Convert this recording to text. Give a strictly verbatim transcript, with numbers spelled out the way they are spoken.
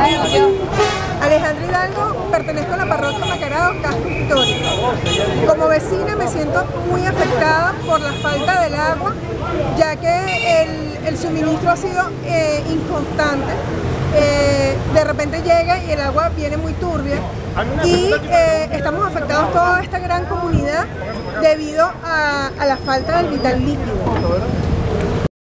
Alejandra Hidalgo, pertenezco a la parroquia Macarao, casco histórico. Como vecina me siento muy afectada por la falta del agua, ya que el, el suministro ha sido eh, inconstante. Eh, de repente llega y el agua viene muy turbia y eh, estamos afectados toda esta gran comunidad debido a, a la falta del vital líquido.